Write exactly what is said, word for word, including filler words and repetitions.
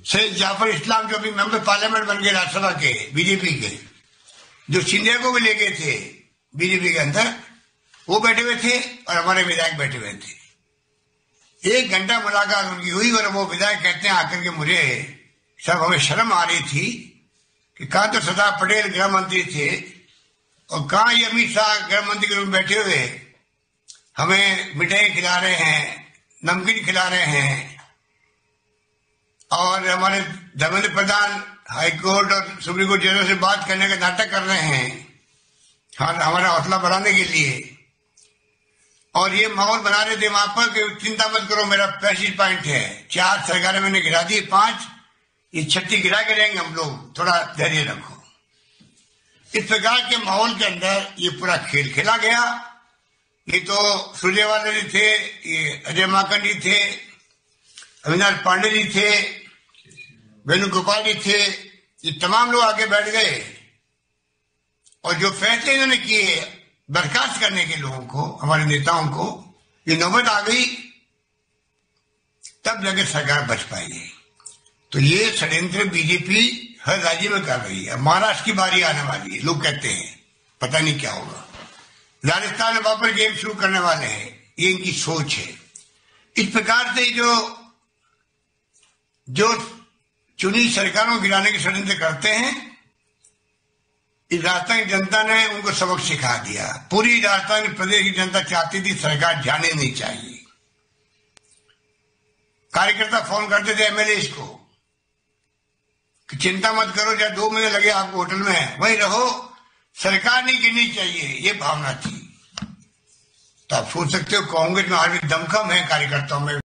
सैयद जाफर इस्लाम जो अभी member parliament बन गए राज्यसभा के बीजेपी के, जो सिंधिया को भी ले गए थे बीजेपी के अंदर, वो बैठे हुए थे और हमारे विधायक बैठे हुए थे। एक घंटा मुलाकात उनकी हुई और वो विधायक कहते हैं आकर के मुझे, सब हमें शर्म आ रही थी कि कहा तो सरदार पटेल गृह मंत्री थे और कहा ये अमित शाह गृह मंत्री के रूप में बैठे हुए हमें मिठाई खिला रहे हैं, नमकीन खिला रहे हैं, और हमारे धर्मेंद्र प्रधान हाईकोर्ट और सुप्रीम कोर्ट जजों से बात करने का नाटक कर रहे हैं हमारा हौसला बढ़ाने के लिए, और ये माहौल बना रहे थे वहां पर कि चिंता मत करो, मेरा पैंतीस पॉइंट है, चार सरकारें मैंने गिरा दी, पांच ये छठी गिरा के रहेंगे हम लोग, थोड़ा धैर्य रखो। इस प्रकार के माहौल के अंदर ये पूरा खेल खेला गया। ये तो सुरजेवाला जी थे, ये अजय माकन जी थे, अविनाश पांडे जी थे, वेणुगोपाल जी थे, ये तमाम लोग आगे बैठ गए और जो फैसले इन्होंने किए बर्खास्त करने के लोगों को, हमारे नेताओं को, ये नौबत आ गई, तब जाके सरकार बच पाएगी। तो ये षड्यंत्र बीजेपी हर राज्य में कर रही है। महाराष्ट्र की बारी आने वाली है, लोग कहते हैं पता नहीं क्या होगा। राजस्थान में वापस गेम शुरू करने वाले हैं, ये इनकी सोच है। इस प्रकार से जो जो चुनी सरकारों को गिराने के षड्यंत्र करते हैं, इस राजस्थान की जनता ने उनको सबक सिखा दिया। पूरी राजस्थान प्रदेश की जनता चाहती थी सरकार जाने नहीं चाहिए। कार्यकर्ता फोन करते थे एमएलए को कि चिंता मत करो, जब दो महीने लगे आपको होटल में वहीं रहो, सरकार नहीं गिरनी चाहिए, ये भावना थी। तो आप सोच सकते हो कांग्रेस में आज भी दमखम है कार्यकर्ताओं में।